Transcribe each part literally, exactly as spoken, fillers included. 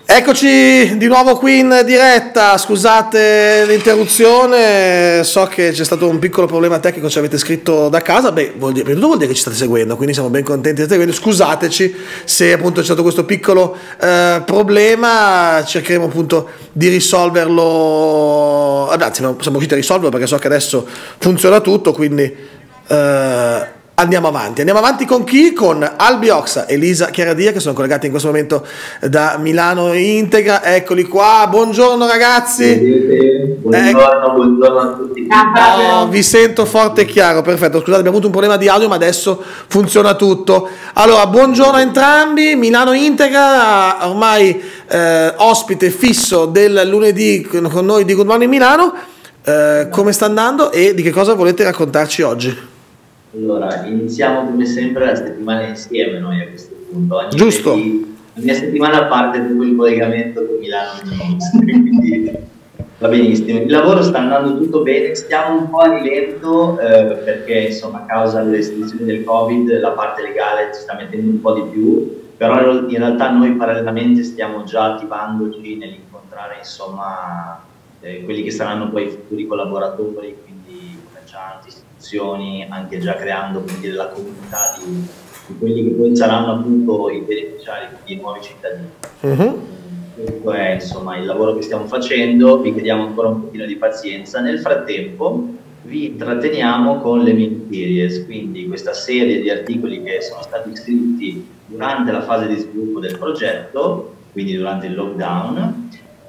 Eccoci di nuovo qui in diretta, scusate l'interruzione, so che c'è stato un piccolo problema tecnico, ci avete scritto da casa, beh, vuol dire, vuol dire che ci state seguendo, quindi siamo ben contenti di state seguendo, scusateci se appunto c'è stato questo piccolo eh, problema, cercheremo appunto di risolverlo, anzi siamo riusciti a risolverlo perché so che adesso funziona tutto, quindi eh, andiamo avanti. Andiamo avanti con chi? Con Albi Oxa e Elisa Chiaradia che sono collegati in questo momento da Milano Integra. Eccoli qua. Buongiorno ragazzi. Buongiorno, eh, buongiorno a tutti. Oh, vi sento forte e chiaro. Perfetto. Scusate, abbiamo avuto un problema di audio, ma adesso funziona tutto. Allora, buongiorno a entrambi. Milano Integra, ormai eh, ospite fisso del lunedì con noi di Good Morning Milano. Eh, come sta andando e di che cosa volete raccontarci oggi? Allora, iniziamo come sempre la settimana insieme noi a questo punto. Ogni Giusto. Venerdì, la mia settimana parte proprio il collegamento con Milano, quindi va benissimo. Il lavoro sta andando tutto bene, stiamo un po' a rilento eh, perché insomma a causa delle restrizioni del Covid la parte legale ci sta mettendo un po' di più, però in realtà noi parallelamente stiamo già attivandoci nell'incontrare insomma eh, quelli che saranno poi i futuri collaboratori, quindi commercianti, istituzioni, anche già creando quindi della comunità di, di quelli che poi saranno appunto i beneficiari, quindi i nuovi cittadini. Uh-huh. Questo è insomma il lavoro che stiamo facendo, vi chiediamo ancora un pochino di pazienza. Nel frattempo vi intratteniamo con le mini series, quindi questa serie di articoli che sono stati scritti durante la fase di sviluppo del progetto, quindi durante il lockdown,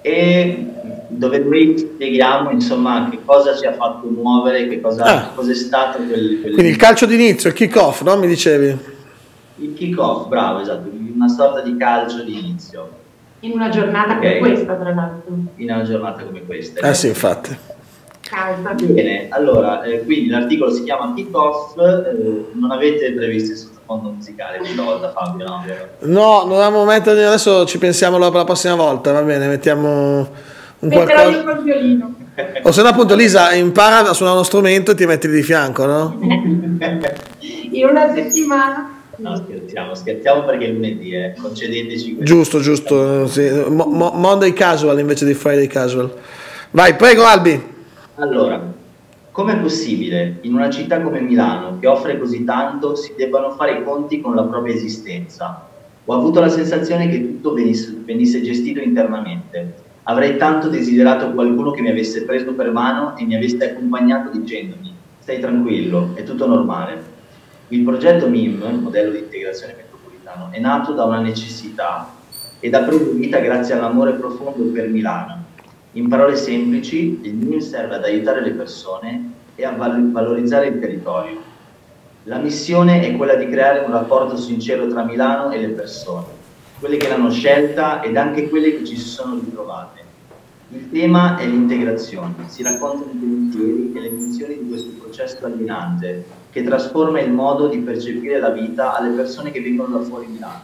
e dove noi spieghiamo insomma che cosa ci ha fatto muovere, che cosa, ah. cosa è stato quel, quel... Quindi il calcio d'inizio, il kick off, no? Mi dicevi? Il kick off, bravo, esatto, una sorta di calcio d'inizio. In una giornata okay. come questa, tra l'altro. In una giornata come questa. Eh sì, infatti. Calma. Bene, allora, eh, quindi l'articolo si chiama kick off, eh, non avete previsto il sottofondo musicale questa volta, Fabio, no? No, non avevamo mettere, adesso ci pensiamo per la prossima volta, va bene, mettiamo un qualcosa. Metterò io col violino. O se no appunto Lisa impara a suonare uno strumento e ti metti di fianco, no? In una settimana. No, scherziamo, scherziamo perché è lunedì, eh. Concedeteci questo. Giusto, giusto, sì. Mo mo Monday casual invece di Friday casual. Vai, prego Albi. Allora, com'è possibile in una città come Milano, che offre così tanto, si debbano fare i conti con la propria esistenza? Ho avuto la sensazione che tutto venisse, venisse gestito internamente. Avrei tanto desiderato qualcuno che mi avesse preso per mano e mi avesse accompagnato dicendomi: stai tranquillo, è tutto normale. Il progetto M I M, modello di integrazione metropolitano, è nato da una necessità ed ha preso vita grazie all'amore profondo per Milano. In parole semplici, il M I M serve ad aiutare le persone e a val valorizzare il territorio. La missione è quella di creare un rapporto sincero tra Milano e le persone, quelle che l'hanno scelta ed anche quelle che ci si sono ritrovate. Il tema è l'integrazione, si raccontano i pensieri e le emozioni di questo processo allinante che trasforma il modo di percepire la vita alle persone che vengono da fuori Milano.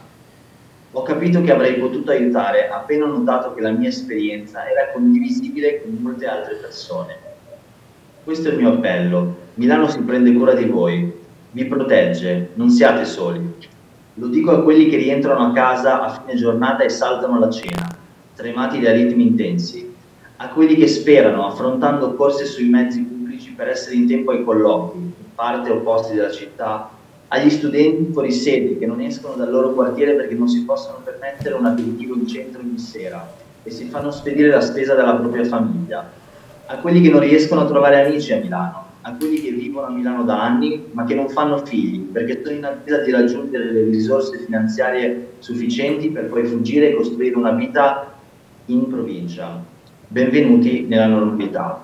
Ho capito che avrei potuto aiutare appena ho notato che la mia esperienza era condivisibile con molte altre persone. Questo è il mio appello. Milano si prende cura di voi, vi protegge, non siate soli. Lo dico a quelli che rientrano a casa a fine giornata e saltano la cena, tremati da ritmi intensi, a quelli che sperano affrontando corse sui mezzi pubblici per essere in tempo ai colloqui, in parte opposti della città, agli studenti fuori sede che non escono dal loro quartiere perché non si possono permettere un aperitivo in centro ogni sera e si fanno spedire la spesa dalla propria famiglia, a quelli che non riescono a trovare amici a Milano, a quelli che vivono a Milano da anni ma che non fanno figli perché sono in attesa di raggiungere le risorse finanziarie sufficienti per poi fuggire e costruire una vita in provincia. Benvenuti nella normalità.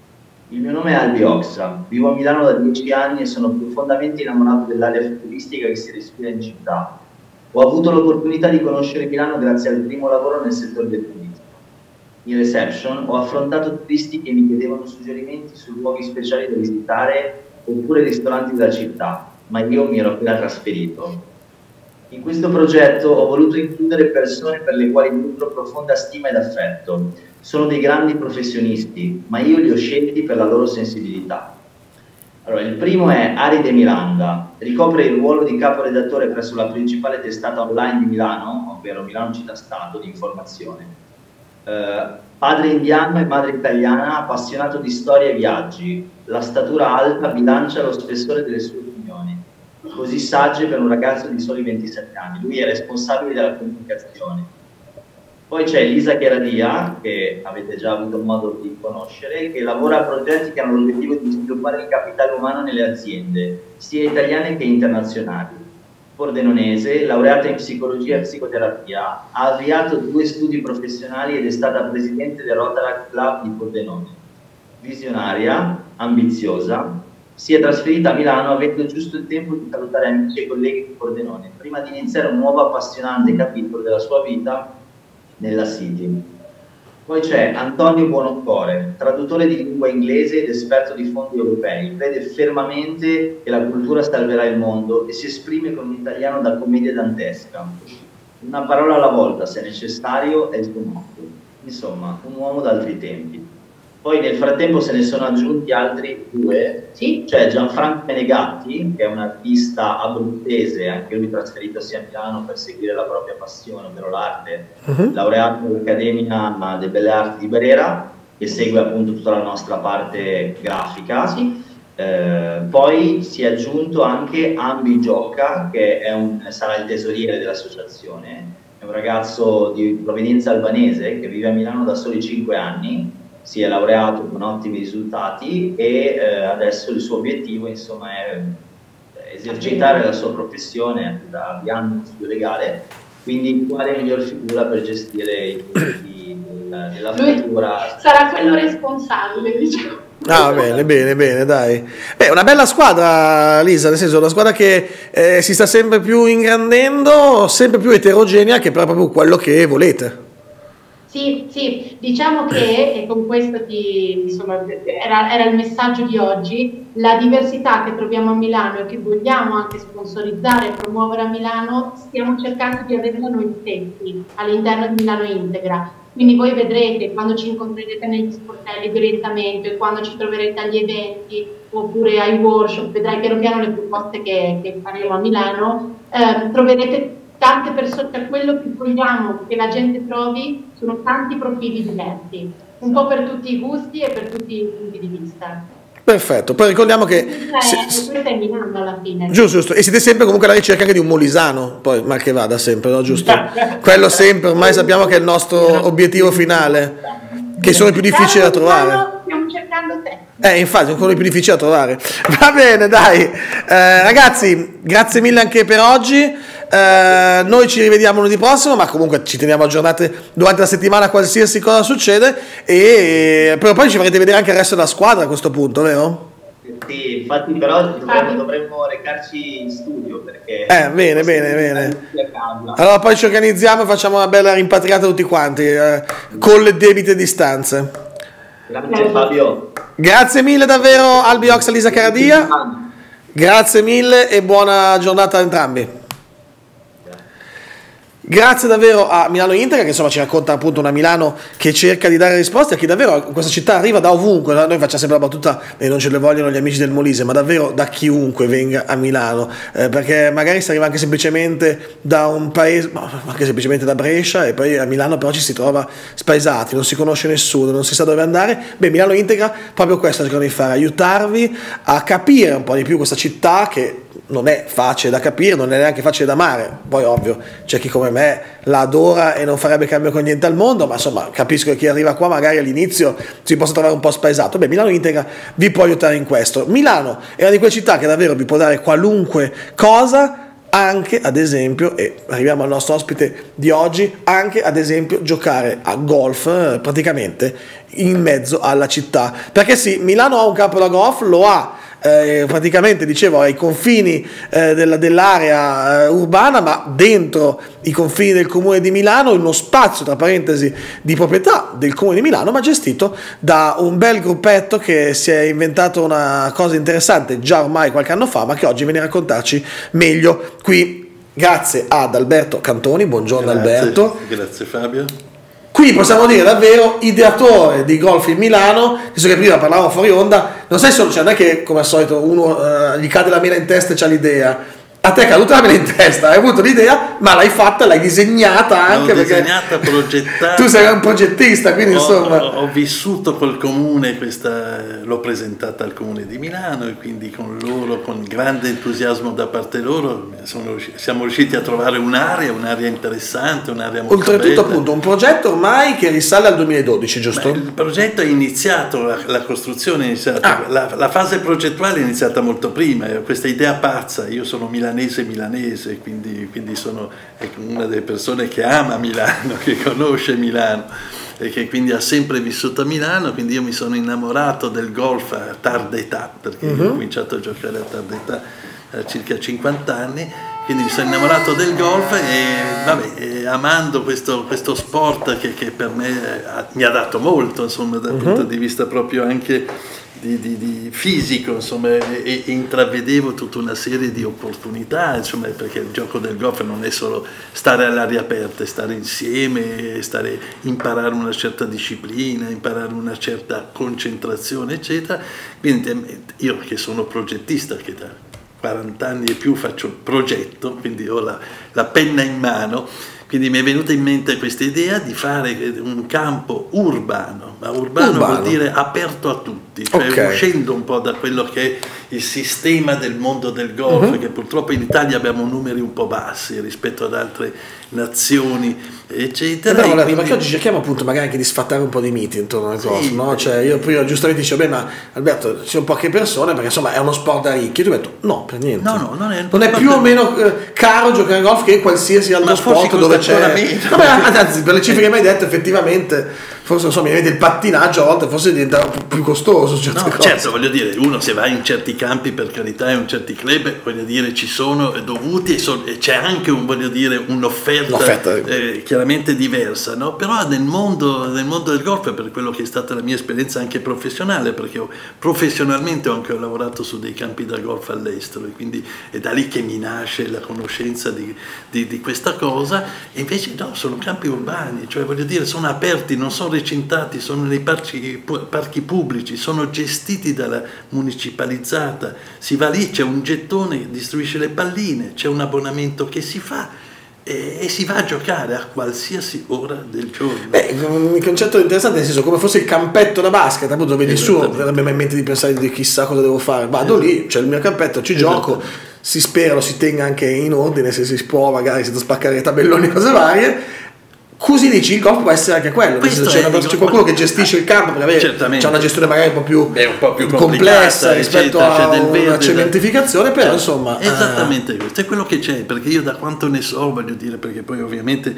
Il mio nome è Albi Oxa, vivo a Milano da dieci anni e sono profondamente innamorato dell'area futuristica che si respira in città. Ho avuto l'opportunità di conoscere Milano grazie al primo lavoro nel settore del turismo. In reception ho affrontato turisti che mi chiedevano suggerimenti su luoghi speciali da visitare oppure ristoranti della città, ma io mi ero appena trasferito. In questo progetto ho voluto includere persone per le quali nutro profonda stima ed affetto. Sono dei grandi professionisti, ma io li ho scelti per la loro sensibilità. Allora, il primo è Ari De Miranda, ricopre il ruolo di caporedattore presso la principale testata online di Milano, ovvero Milano Città Stato di informazione. Eh, padre indiano e madre italiana, appassionato di storia e viaggi, la statura alta bilancia lo spessore delle sue opinioni, così sagge per un ragazzo di soli ventisette anni. Lui è responsabile della comunicazione. Poi c'è Elisa Chiaradia, che avete già avuto modo di conoscere, che lavora a progetti che hanno l'obiettivo di sviluppare il capitale umano nelle aziende, sia italiane che internazionali. Pordenonese, laureata in psicologia e psicoterapia, ha avviato due studi professionali ed è stata presidente del Rotaract Club di Pordenone. Visionaria, ambiziosa, si è trasferita a Milano avendo giusto il tempo di salutare amici e colleghi di Pordenone, prima di iniziare un nuovo appassionante capitolo della sua vita nella City. Poi c'è Antonio Buonoccore, traduttore di lingua inglese ed esperto di fondi europei, crede fermamente che la cultura salverà il mondo e si esprime con un italiano da commedia dantesca. Una parola alla volta, se necessario, è il suo motto. Insomma, un uomo d'altri tempi. Poi nel frattempo se ne sono aggiunti altri due, Sì. C'è Gianfranco Menegatti, che è un artista abruzzese, anche lui trasferitosi a Milano per seguire la propria passione, ovvero l'arte, Uh-huh. laureato all'Accademia delle Belle Arti di Brera, che segue appunto tutta la nostra parte grafica. Sì. Eh, poi si è aggiunto anche Ambi Gioca, che è un, sarà il tesoriere dell'associazione, è un ragazzo di provenienza albanese che vive a Milano da soli cinque anni, si è laureato con ottimi risultati e eh, adesso il suo obiettivo insomma è esercitare la sua professione avviando uno studio legale, quindi quale miglior figura per gestire i punti della figura. Sarà quello responsabile, diciamo. Ah, bene, bene, bene, dai. Beh, una bella squadra, Lisa, nel senso, una squadra che eh, si sta sempre più ingrandendo, sempre più eterogenea, che però è proprio quello che volete. Sì, sì, diciamo che, e con questo ti, insomma, era, era il messaggio di oggi, la diversità che troviamo a Milano e che vogliamo anche sponsorizzare e promuovere a Milano, stiamo cercando di averla noi stessi all'interno di Milano Integra. Quindi voi vedrete, quando ci incontrerete negli sportelli di orientamento e quando ci troverete agli eventi oppure ai workshop, vedrai piano piano le proposte che, che faremo a Milano, eh, troverete tante persone, per quello che vogliamo che la gente trovi sono tanti profili diversi, un po' per tutti i gusti e per tutti i punti di vista. Perfetto, poi ricordiamo che... Questo è, se, questo è Milano alla fine. giusto, giusto, e siete sempre comunque alla ricerca anche di un molisano, poi mal che vada sempre, no? Giusto? Quello sempre, ormai sappiamo che è il nostro obiettivo finale, che sono i più difficili da trovare. Stiamo cercando te. Eh, infatti, sono quelli più difficili da trovare. Va bene, dai. Eh, ragazzi, grazie mille anche per oggi. Eh, noi ci rivediamo lunedì prossimo, ma comunque ci teniamo aggiornati durante la settimana qualsiasi cosa succede. E però poi ci farete vedere anche il resto della squadra a questo punto, vero? Sì, infatti però dovremmo, dovremmo recarci in studio perché... Eh, bene, bene, bene. Allora poi ci organizziamo e facciamo una bella rimpatriata tutti quanti, eh, con le debite distanze. Grazie Fabio. Grazie mille davvero Albi Ox e Lisa Caradia. Grazie mille e buona giornata a entrambi. Grazie davvero a Milano Integra, che insomma ci racconta appunto una Milano che cerca di dare risposte a chi davvero questa città arriva da ovunque. Noi facciamo sempre la battuta e non ce le vogliono gli amici del Molise, ma davvero da chiunque venga a Milano, eh, perché magari si arriva anche semplicemente da un paese, anche semplicemente da Brescia, e poi a Milano però ci si trova spaesati, non si conosce nessuno, non si sa dove andare. Beh, Milano Integra proprio questo cercano di fare, aiutarvi a capire un po' di più questa città che non è facile da capire, non è neanche facile da amare. Poi ovvio c'è chi come me la adora e non farebbe cambio con niente al mondo, ma insomma capisco che chi arriva qua magari all'inizio si possa trovare un po' spaesato. Beh, Milano Integra vi può aiutare in questo. Milano è una di quelle città che davvero vi può dare qualunque cosa, anche ad esempio, e arriviamo al nostro ospite di oggi, anche ad esempio giocare a golf eh, praticamente in mezzo alla città, perché sì, Milano ha un campo da golf, lo ha Eh, praticamente dicevo ai confini eh, della, dell'area eh, urbana, ma dentro i confini del comune di Milano, uno spazio tra parentesi di proprietà del comune di Milano, ma gestito da un bel gruppetto che si è inventato una cosa interessante già ormai qualche anno fa, ma che oggi viene a raccontarci meglio qui. Grazie ad Alberto Cantoni, buongiorno Grazie, Alberto. grazie Fabio. Qui possiamo dire davvero ideatore di golf in Milano, visto che prima parlavamo fuori onda, non sai solo, cioè non è che come al solito uno uh, gli cade la mela in testa e c'ha l'idea. A te è caduta la mela in testa, hai avuto l'idea, ma l'hai fatta, l'hai disegnata anche. L'ho disegnata, progettata. Tu sei un progettista, quindi ho, insomma. Ho, ho vissuto col comune, questa, l'ho presentata al comune di Milano e quindi con loro, con grande entusiasmo da parte loro, sono, siamo riusciti a trovare un'area, un'area interessante, un'area molto Oltretutto bella. appunto un progetto ormai che risale al duemiladodici, giusto? Beh, il progetto è iniziato, la, la costruzione è iniziata, ah. la, la fase progettuale è iniziata molto prima, questa idea pazza, io sono milanese milanese, quindi, quindi sono ecco, una delle persone che ama Milano, che conosce Milano e che quindi ha sempre vissuto a Milano, quindi io mi sono innamorato del golf a tarda età, perché uh-huh. ho cominciato a giocare a tarda età a circa cinquanta anni, quindi mi sono innamorato del golf e, vabbè, e amando questo, questo sport che, che per me ha, mi ha dato molto, insomma, dal uh-huh. punto di vista proprio anche Di, di, di fisico, insomma, e, e intravedevo tutta una serie di opportunità, insomma, perché il gioco del golf non è solo stare all'aria aperta, è stare insieme, stare, imparare una certa disciplina, imparare una certa concentrazione, eccetera. Quindi io che sono progettista, che da quaranta anni e più faccio progetto, quindi ho la, la penna in mano, quindi mi è venuta in mente questa idea di fare un campo urbano, ma urbano, urbano. vuol dire aperto a tutti, cioè okay. uscendo un po' da quello che è il sistema del mondo del golf, uh-huh. che purtroppo in Italia abbiamo numeri un po' bassi rispetto ad altre nazioni, eccetera. Però, quindi... perché oggi cerchiamo appunto magari anche di sfatare un po' di miti intorno al golf, sì, no? Cioè io prima giustamente dicevo, beh, ma Alberto, ci sono poche persone perché insomma è uno sport da ricchi, tu hai detto no, per niente. No, no, non è, non è più o meno eh, caro giocare al golf che qualsiasi altro sport dove c'è. Vabbè, anzi, per le cifre che mi hai detto, effettivamente, forse insomma, il pattinaggio a volte forse diventa più costoso. No, cose. Certo, voglio dire, uno se va in certi campi, per carità, in certi club, voglio dire, ci sono dovuti e, so, e c'è anche un, voglio dire, un'offerta eh, chiaramente diversa, no? Però nel mondo, nel mondo del golf, per quello che è stata la mia esperienza anche professionale, perché ho, professionalmente ho anche lavorato su dei campi da golf all'estero, e quindi è da lì che mi nasce la conoscenza di, di, di questa cosa, e invece no, sono campi urbani, cioè voglio dire, sono aperti, non sono recintati, sono nei parchi, parchi pubblici, sono gestiti dalla municipalizzata, si va lì, c'è un gettone che distribuisce le palline, c'è un abbonamento che si fa e, e si va a giocare a qualsiasi ora del giorno. Beh, un concetto interessante, nel senso come fosse il campetto da basket, appunto vedi su, non avrebbe mai in mente di pensare di chissà cosa devo fare, vado esatto. lì, c'è il mio campetto, ci gioco, si spera lo si tenga anche in ordine, se si può magari senza spaccare i tabelloni e cose varie. Così dici, il golf può essere anche quello, c'è, una, c'è qualcuno che gestisce il campo, perché c'è una gestione magari un po' più, Beh, un po' più complessa rispetto eccetera, a del verde, una cementificazione, però cioè, insomma... Esattamente ah. questo, è quello che c'è, perché io da quanto ne so, voglio dire, perché poi ovviamente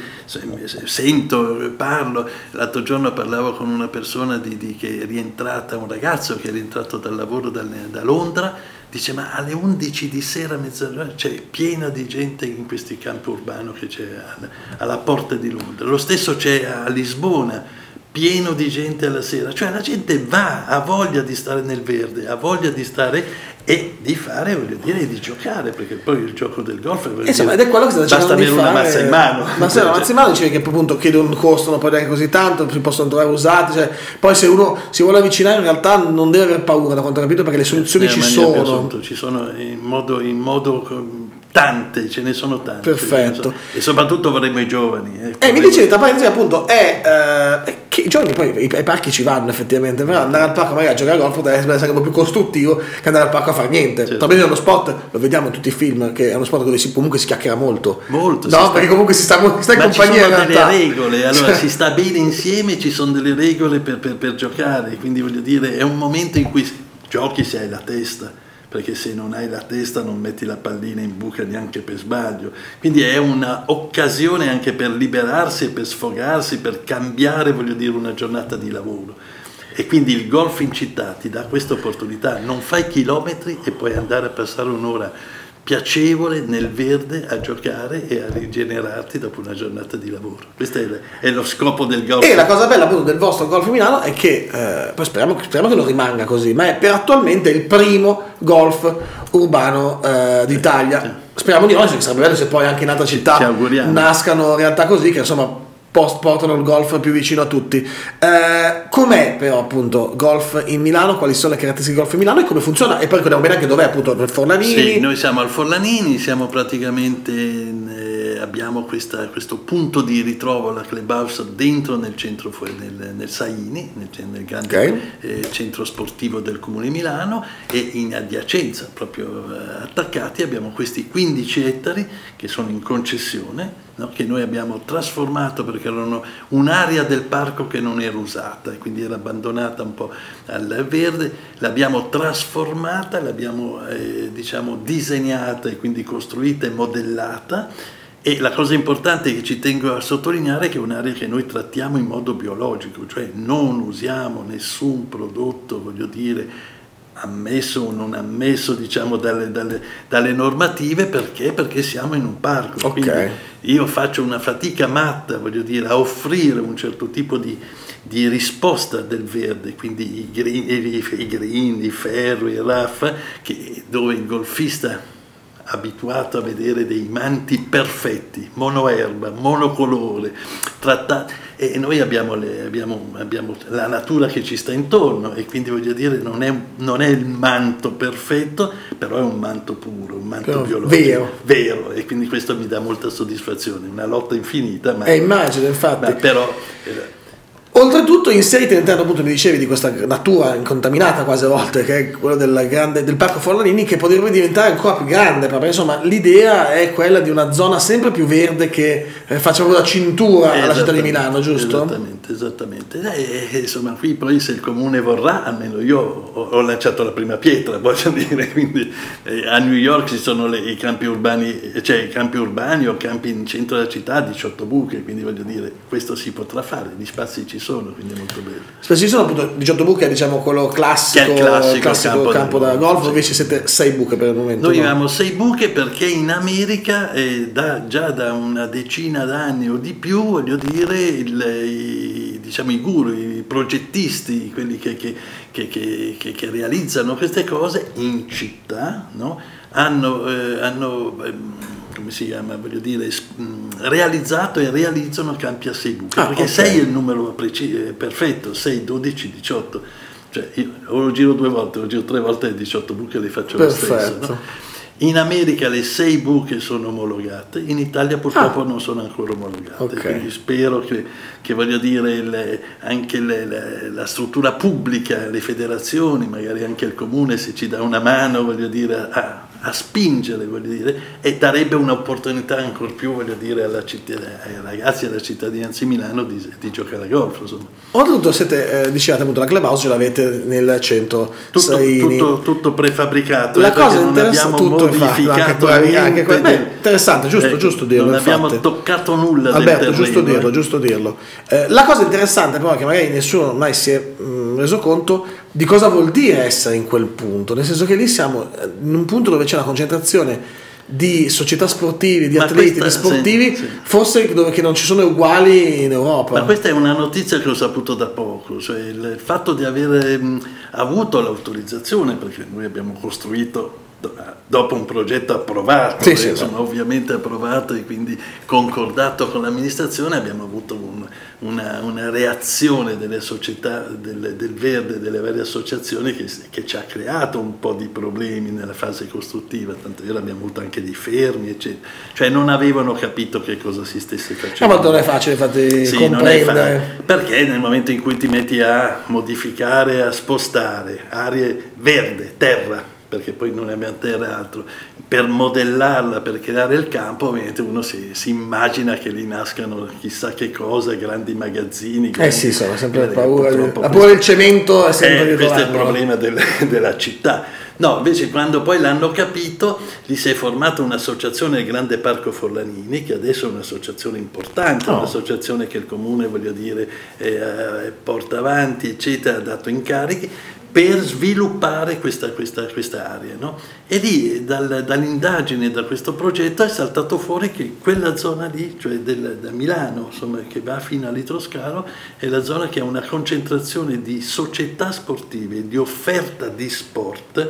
sento, parlo, l'altro giorno parlavo con una persona di, di, che è rientrata, un ragazzo che è rientrato dal lavoro da, da Londra, dice ma alle undici di sera, mezzanotte, c'è piena di gente in questi campi urbani che c'è alla, alla porta di Londra, lo stesso c'è a Lisbona, pieno di gente alla sera, cioè la gente va, ha voglia di stare nel verde, ha voglia di stare e di fare, voglio dire, di giocare, perché poi il gioco del golf è insomma, ed è quello che sta basta avere una mazza in mano, ma se una mazza in mano dice che appunto che non costano poi neanche così tanto, si possono trovare usati, cioè, poi se uno si vuole avvicinare in realtà non deve aver paura, da quanto ho capito, perché le soluzioni ci sono. ci sono in modo, in modo tante, ce ne sono tante. Perfetto. E soprattutto vorremmo i giovani. Eh, eh mi dicevi, tra parentesi, appunto, è eh, che i giovani poi i, i parchi ci vanno effettivamente, però andare al parco magari a giocare a golf potrebbe essere un po' più costruttivo che andare al parco a fare niente. Certo. È uno sport, lo vediamo in tutti i film, che è uno sport dove si, comunque si chiacchiera molto. Molto. No, perché sta, comunque si sta, si sta in ma compagnia. Ci sono in delle realtà. regole, allora cioè. si sta bene insieme, ci sono delle regole per, per, per giocare, quindi voglio dire, è un momento in cui giochi se hai la testa, perché se non hai la testa non metti la pallina in buca neanche per sbaglio, quindi è un'occasione anche per liberarsi e per sfogarsi, per cambiare, voglio dire, una giornata di lavoro. E quindi il golf in città ti dà questa opportunità, non fai chilometri e puoi andare a passare un'ora piacevole nel verde a giocare e a rigenerarti dopo una giornata di lavoro. Questo è, è lo scopo del golf. E la cosa bella appunto del vostro Golf Milano è che eh, poi speriamo, speriamo che non rimanga così, ma è per attualmente il primo golf urbano eh, d'Italia. Sì. Speriamo di no, che sarebbe bello se poi anche in altre città nascano realtà così, che insomma post portano il golf più vicino a tutti. Eh, com'è però appunto golf in Milano? Quali sono le caratteristiche del golf in Milano e come funziona? E poi ricordiamo bene anche dov'è, appunto, il Forlanini. Sì, noi siamo al Forlanini, siamo praticamente eh, abbiamo questa, questo punto di ritrovo alla Clubhouse dentro nel centro, nel, nel Saini, nel, nel grande okay. eh, centro sportivo del Comune di Milano, e in adiacenza, proprio eh, attaccati, abbiamo questi quindici ettari che sono in concessione, no? Che noi abbiamo trasformato perché erano un'area del parco che non era usata e quindi era abbandonata un po' al verde, l'abbiamo trasformata, l'abbiamo eh, diciamo disegnata e quindi costruita e modellata. E la cosa importante che ci tengo a sottolineare è che è un'area che noi trattiamo in modo biologico, cioè non usiamo nessun prodotto, voglio dire, ammesso o non ammesso, diciamo, dalle, dalle, dalle normative. Perché? Perché siamo in un parco. Okay. Quindi io faccio una fatica matta, voglio dire, a offrire un certo tipo di, di risposta del verde, quindi i green, i, i, green, i ferro, i raff, che, dove il golfista abituato a vedere dei manti perfetti, monoerba, monocolore, trattati, e noi abbiamo, le, abbiamo, abbiamo la natura che ci sta intorno, e quindi voglio dire non è, non è il manto perfetto, però è un manto puro, un manto però biologico, vero. vero, e quindi questo mi dà molta soddisfazione, una lotta infinita, ma, eh, immagino, infatti. Ma però eh, oltretutto inserite all'interno, appunto, mi dicevi, di questa natura incontaminata quasi a volte, che è quello del, grande, del Parco Forlanini, che potrebbe diventare ancora più grande, perché insomma l'idea è quella di una zona sempre più verde che eh, faccia da cintura alla città di Milano, giusto? Esattamente, esattamente. E, e, insomma, qui poi se il comune vorrà, almeno io ho, ho lanciato la prima pietra, voglio dire, quindi eh, a New York ci sono le, i campi urbani, cioè i campi urbani o campi in centro della città, diciotto buche, quindi voglio dire, questo si potrà fare, gli spazi ci sono, quindi è molto bello. Specie sono appunto diciotto buche, diciamo quello classico, il classico, classico campo, campo da golf, sì. Invece siete sei buche per il momento. Noi no? avevamo sei buche perché in America eh, da, già da una decina d'anni o di più, voglio dire, il, i, diciamo, i guru, i progettisti, quelli che, che, che, che, che, che realizzano queste cose in città, no? hanno, eh, hanno eh, come si chiama, voglio dire, realizzato e realizzano campi a sei buche, ah, perché okay. sei è il numero perfetto, sei, dodici, diciotto, cioè io o lo giro due volte, lo giro tre volte e diciotto buche le faccio lo stesso, no? In America le sei buche sono omologate, in Italia purtroppo ah. non sono ancora omologate, okay. Quindi spero che, che voglio dire, le, anche le, le, la struttura pubblica, le federazioni, magari anche il comune, se ci dà una mano, voglio dire, a, a spingere, voglio dire, e darebbe un'opportunità ancora più, voglio dire, alla città, ai ragazzi e alla cittadinanza di Milano di, di giocare a golf, insomma. Oltretutto siete, eh, dicevate appunto, la Clubhouse ce l'avete nel centro tutto, tutto, tutto prefabbricato, la eh, cosa non abbiamo tutto modificato anche, anche que- beh, interessante, giusto, eh, giusto dirlo, non abbiamo infatti. toccato nulla Alberto, del terreno, giusto dirlo, eh. giusto dirlo. Eh, la cosa interessante però è che magari nessuno mai si è mh, reso conto di cosa vuol dire essere in quel punto, nel senso che lì siamo in un punto dove c'è una concentrazione di società sportive, di Ma atleti, questa, di sportivi, sì, sì. forse dove che non ci sono uguali in Europa. Ma questa è una notizia che ho saputo da poco, cioè il, il fatto di avere mh, avuto l'autorizzazione, perché noi abbiamo costruito dopo un progetto approvato, sì, sì, insomma, ovviamente approvato e quindi concordato con l'amministrazione, abbiamo avuto un, una, una reazione delle società del, del verde, delle varie associazioni che, che ci ha creato un po' di problemi nella fase costruttiva, tanto vero abbiamo avuto anche dei fermi, eccetera, cioè non avevano capito che cosa si stesse facendo. Ma non è facile, infatti, sì, comprendere. Non è fa- perché nel momento in cui ti metti a modificare, a spostare aree verde, terra, perché poi non abbiamo terra altro, per modellarla, per creare il campo, ovviamente uno si, si immagina che lì nascano chissà che cosa, grandi magazzini. Grandi, eh sì, sono sempre eh, paura, la questo, paura del cemento è sempre eh, questo è il trovarlo. problema del, della città. No, invece quando poi l'hanno capito, gli si è formata un'associazione del Grande Parco Forlanini, che adesso è un'associazione importante, oh. un'associazione che il comune, voglio dire, eh, porta avanti, eccetera, ha dato incarichi, per sviluppare questa, questa, questa area, no? E lì dal, dall'indagine, da questo progetto è saltato fuori che quella zona lì, cioè del, da Milano, insomma, che va fino a Litroscalo, è la zona che ha una concentrazione di società sportive, di offerta di sport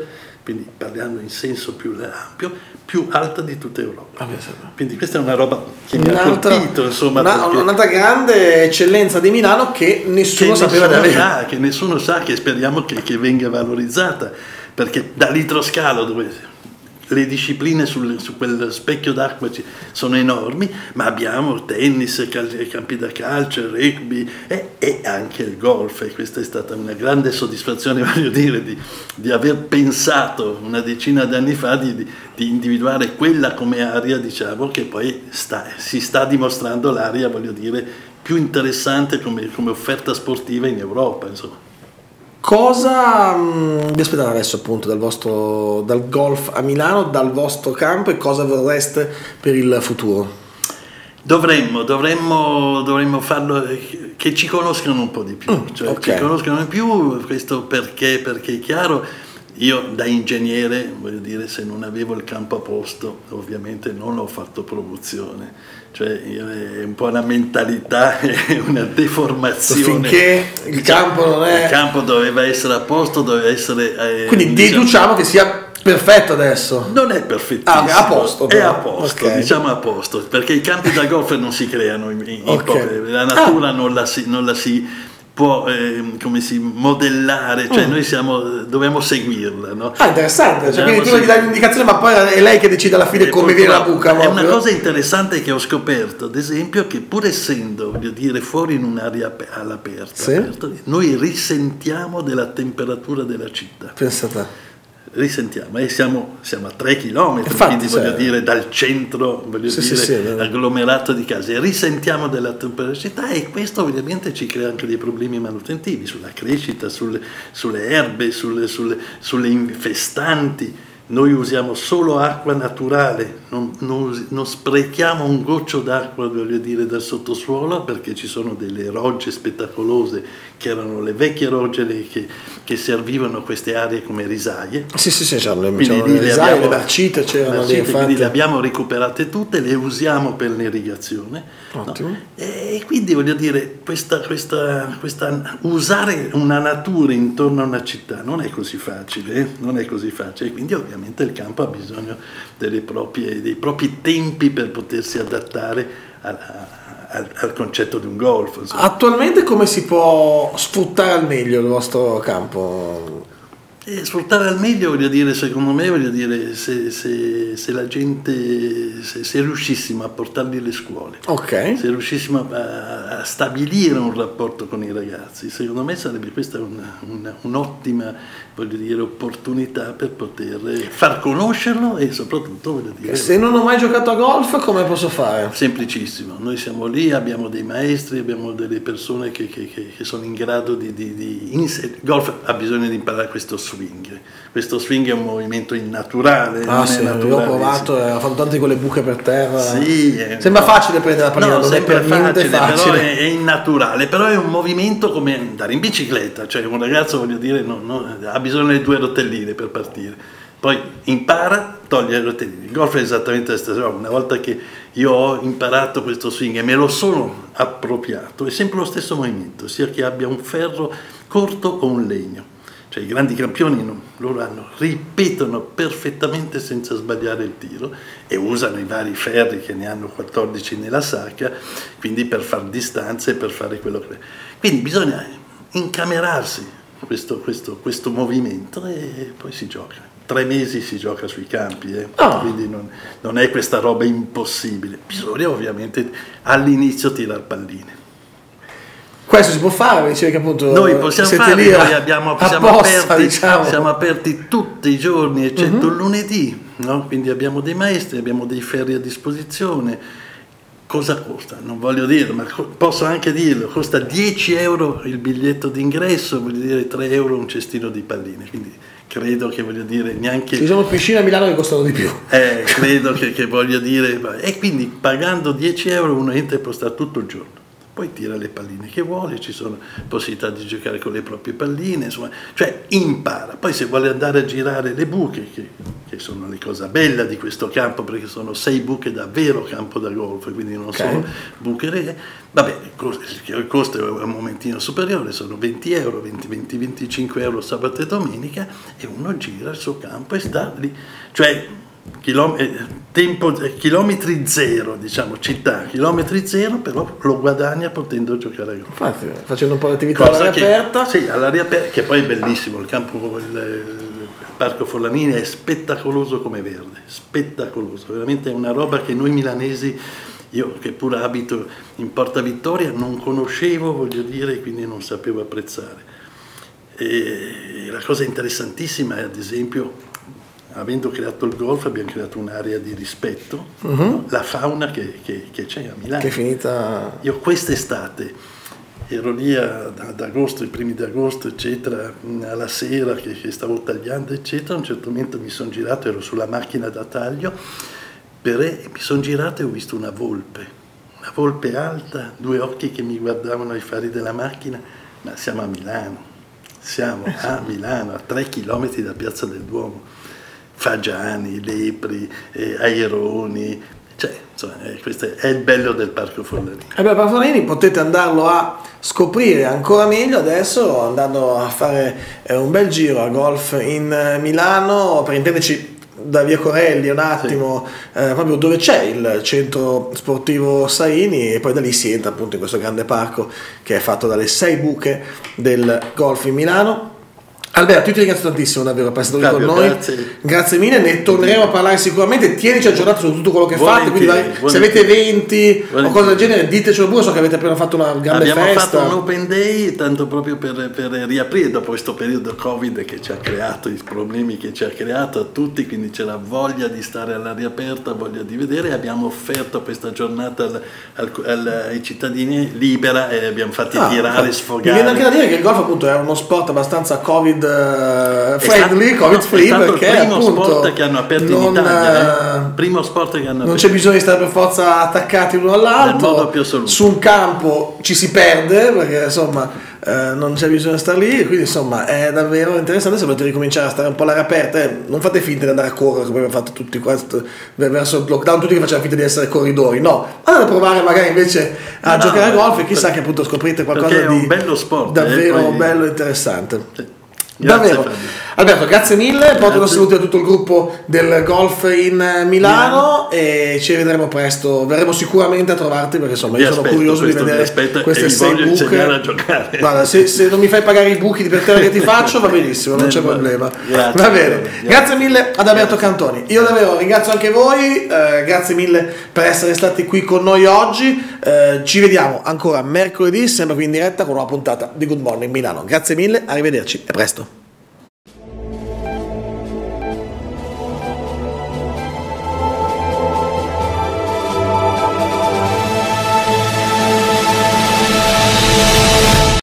quindi parliamo in senso più ampio, più alta di tutta Europa. Quindi questa è una roba che mi ha colpito, insomma. Una, un'altra grande eccellenza di Milano che nessuno che sapeva nessuno di avere. Sa, che nessuno sa, che speriamo che, che venga valorizzata, perché dall'idroscalo, dove le discipline sul, su quel specchio d'acqua sono enormi, ma abbiamo tennis, campi da calcio, rugby e, e anche il golf, e questa è stata una grande soddisfazione, voglio dire, di, di aver pensato una decina di anni fa di, di, di individuare quella come area, diciamo, che poi sta, si sta dimostrando l'area, voglio dire, più interessante come, come offerta sportiva in Europa, insomma. Cosa mh, vi aspettate adesso appunto dal, vostro, dal golf a Milano, dal vostro campo, e cosa vorreste per il futuro? Dovremmo, dovremmo, dovremmo farlo, che ci conoscano un po' di più, mm, cioè okay. ci conoscano di più, questo perché, perché è chiaro, io da ingegnere, voglio dire, se non avevo il campo a posto, ovviamente non ho fatto promozione. Cioè io, è un po' una mentalità, è una deformazione. Finché il campo non è... Il campo doveva essere a posto, doveva essere... Eh, Quindi deduciamo che sia perfetto adesso. Non è perfettissimo. Ah, a posto. È però. a posto, okay. diciamo a posto, perché i campi da golf non si creano in, in okay. La natura ah. non, la si, non la si può eh, come si modellare, cioè mm. noi siamo, dobbiamo seguirla, no? Ah, interessante, cioè, quindi tu gli dai un'indicazione, ma poi è lei che decide alla fine e come viene la buca. È proprio. Una cosa interessante che ho scoperto, ad esempio, che pur essendo, voglio dire, fuori in un'area all'aperto, sì. aperto, noi risentiamo della temperatura della città. Pensate. Risentiamo, e siamo, siamo a tre chilometri, Infatti, quindi voglio dire dal centro, voglio sì, dire, sì, sì, agglomerato di case, risentiamo della temperatura, e questo ovviamente ci crea anche dei problemi manutentivi sulla crescita, sulle, sulle erbe, sulle, sulle, sulle infestanti. Noi usiamo solo acqua naturale, non, non, non sprechiamo un goccio d'acqua, voglio dire, dal sottosuolo, perché ci sono delle rogge spettacolose che erano le vecchie rogge che, che servivano queste aree come risaie. Sì, sì, sì, c'erano le, c'erano le risaie, abbiamo, le marcite, c'erano marcite, dei quindi le abbiamo recuperate tutte, le usiamo per l'irrigazione. Ottimo. No? E quindi voglio dire, questa, questa, questa, usare una natura intorno a una città non è così facile, eh? non è così facile, quindi ovviamente il campo ha bisogno delle proprie, dei propri tempi per potersi adattare a, Al, al concetto di un golf. Insomma. Attualmente come si può sfruttare al meglio il vostro campo? E sfruttare al meglio, voglio dire, secondo me, voglio dire, se, se, se la gente, se, se riuscissimo a portarli alle scuole, okay. se riuscissimo a, a stabilire un rapporto con i ragazzi, secondo me sarebbe questa una, una, un'ottima, voglio dire, opportunità per poter far conoscerlo e soprattutto, voglio dire... Se non ho mai giocato a golf, come posso fare? Semplicissimo, noi siamo lì, abbiamo dei maestri, abbiamo delle persone che, che, che sono in grado di... di, di inser- golf ha bisogno di imparare questo swing. Questo swing è un movimento innaturale. Ah, non sì, è naturale, io ho provato, sì. ho fatto tanti con le buche per terra. Sì, è, sembra no. facile prendere la pallina, no, non è per niente facile, facile. Però è, è innaturale, però è un movimento come andare in bicicletta, cioè un ragazzo, voglio dire, no, no, ha bisogno delle due rotelline per partire. Poi impara, toglie le rotelline. Il golf è esattamente la stessa cosa. Una volta che io ho imparato questo swing e me lo sono appropriato, è sempre lo stesso movimento, sia che abbia un ferro corto o un legno. Cioè i grandi campioni non, loro hanno, ripetono perfettamente senza sbagliare il tiro e usano i vari ferri che ne hanno quattordici nella sacca, quindi per fare distanze e per fare quello che... Quindi bisogna incamerarsi questo, questo, questo movimento e poi si gioca. Tre mesi si gioca sui campi, eh? oh. quindi non, non è questa roba impossibile. Bisogna ovviamente all'inizio tirare palline. Questo si può fare, dicevi che appunto noi possiamo fare, lì noi abbiamo, siamo, apposta, aperti, diciamo. siamo aperti tutti i giorni eccetto uh-huh. il lunedì, no? Quindi abbiamo dei maestri, abbiamo dei ferri a disposizione. Cosa costa? Non voglio dirlo, ma posso anche dirlo, costa dieci euro il biglietto d'ingresso, voglio dire tre euro un cestino di palline, quindi credo che voglio dire neanche... Ci sono piscine a Milano che costano di più. Eh, credo che, che voglio dire, e quindi pagando dieci euro uno entra e può stare tutto il giorno. poi tira le palline che vuole, ci sono possibilità di giocare con le proprie palline, insomma, cioè impara. Poi se vuole andare a girare le buche, che, che sono le cose belle di questo campo, perché sono sei buche da vero campo da golf, quindi non okay. solo buche re, vabbè, il costo è un momentino superiore, sono venti euro, venti venticinque euro sabato e domenica, e uno gira il suo campo e sta lì, cioè Chilom- tempo, chilometri zero, diciamo, città, chilometri zero, però lo guadagna potendo giocare a golf. Infatti, facendo un po' di attività all'aria aperta. Sì, all'aria aperta, che poi è bellissimo, il campo, il, il Parco Forlanini è spettacoloso come verde, spettacoloso, veramente è una roba che noi milanesi, io che pure abito in Porta Vittoria, non conoscevo, voglio dire, quindi non sapevo apprezzare. E la cosa interessantissima è, ad esempio, avendo creato il golf abbiamo creato un'area di rispetto, uh-huh. no? La fauna che, che, che c'è a Milano. Che è finita... Io quest'estate ero lì ad, ad agosto, i primi di agosto, eccetera, alla sera che, che stavo tagliando, eccetera, a un certo momento mi sono girato, ero sulla macchina da taglio, per, mi sono girato e ho visto una volpe, una volpe alta, due occhi che mi guardavano ai fari della macchina, ma siamo a Milano, siamo a Milano, a tre chilometri da Piazza del Duomo. Fagiani, lepri, eh, aironi, cioè, insomma, eh, questo è il bello del Parco Forlanini. E beh, Parco Forlanini potete andarlo a scoprire ancora meglio adesso andando a fare eh, un bel giro a golf in eh, Milano, per intenderci da via Corelli un attimo, sì. eh, proprio dove c'è il centro sportivo Saini, e poi da lì si entra appunto in questo grande parco che è fatto dalle sei buche del golf in Milano. Alberto, io ti ringrazio tantissimo davvero per essere stato con noi, grazie. grazie mille, ne torneremo a parlare sicuramente, tienici aggiornato su tutto quello che fate, quindi dai, se avete eventi volentieri. o cose del genere ditecelo pure, so che avete appena fatto una grande Abbiamo festa. Abbiamo fatto un open day tanto proprio per, per riaprire dopo questo periodo Covid che ci ha creato, i problemi che ci ha creato a tutti, quindi c'era voglia di stare all'aria aperta, voglia di vedere, abbiamo offerto questa giornata al, al, al, ai cittadini libera e abbiamo fatti ah, tirare, sfogare. Mi viene anche da dire che il golf appunto è uno sport abbastanza Covid friendly, covid free, perché il primo appunto sport che hanno aperto non, in Italia, eh? primo sport che hanno aperto. Non c'è bisogno di stare per forza attaccati l'uno all'altro, su un campo ci si perde perché insomma eh, non c'è bisogno di stare lì, quindi insomma è davvero interessante. Se volete ricominciare a stare un po' all'aria aperta, eh, non fate finta di andare a correre come abbiamo fatto tutti questo, verso il lockdown, tutti che facciamo finta di essere corridori, no, andate a provare magari invece a no, giocare no, a golf e chissà che appunto scoprite qualcosa è un di bello sport, davvero eh, poi... bello e interessante. Sì. Grazie, davvero Fabio. Alberto, grazie mille, porto un saluto a tutto il gruppo del golf in Milano, Milano. E ci vedremo presto, verremo sicuramente a trovarti perché insomma io sono curioso di vedere queste sei buche a giocare. Guarda, se, se non mi fai pagare i buchi di per terra che ti faccio va benissimo, non c'è problema. Grazie, va bene, grazie. grazie mille ad Alberto Cantoni. Io davvero ringrazio anche voi, eh, grazie mille per essere stati qui con noi oggi, eh, ci vediamo ancora mercoledì sempre qui in diretta con una puntata di Good Morning Milano. Grazie mille, arrivederci e presto.